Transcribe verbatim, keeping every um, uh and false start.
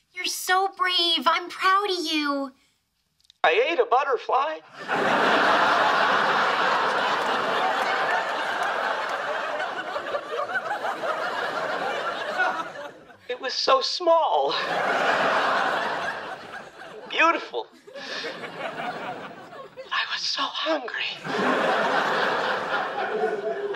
You're so brave. I'm proud of you. I ate a butterfly. It was so small. Beautiful. I was so hungry.